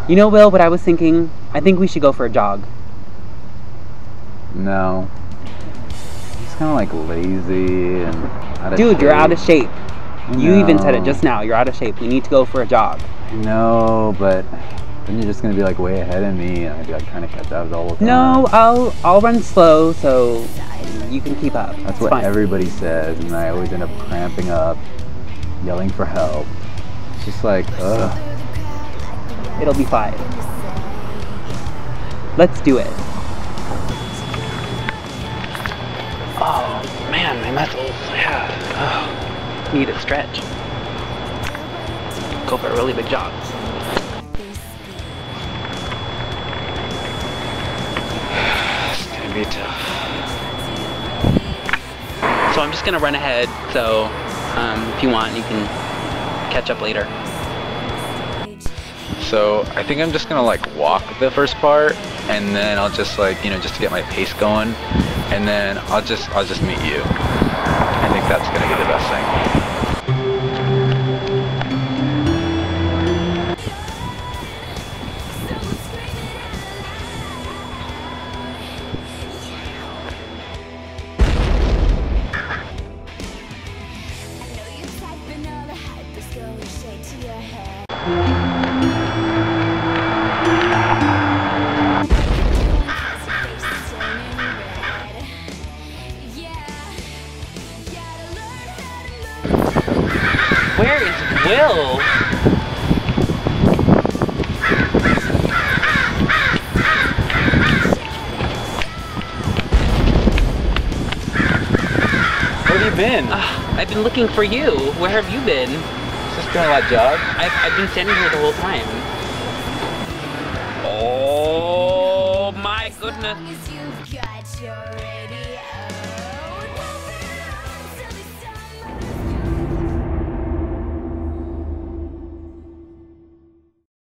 You know, Will, what I was thinking? I think we should go for a jog. No. He's kind of like lazy and out of Dude, shape. you're out of shape. You even said it No. just now. You're out of shape. We need to go for a jog. I know, but then you're just gonna be like way ahead of me, and I'd be like trying to catch up all the time. No, I'll run slow so you can keep up. That's It's what fine. everybody says, and I always end up cramping up, yelling for help. It's just like, ugh. It'll be fine. Let's do it. Oh man, my muscles. Yeah. Oh, need a stretch. Go for a really big jog. It's gonna be tough. So I'm just gonna run ahead. So if you want, you can catch up later. So I think I'm just gonna like walk the first part, and then I'll just like, you know, just to get my pace going, and then I'll just meet you. I think that's gonna be the best thing. Where is Will? Where have you been? I've been looking for you. Where have you been? Just doing a lot jog. I've been standing here the whole time. Oh my goodness.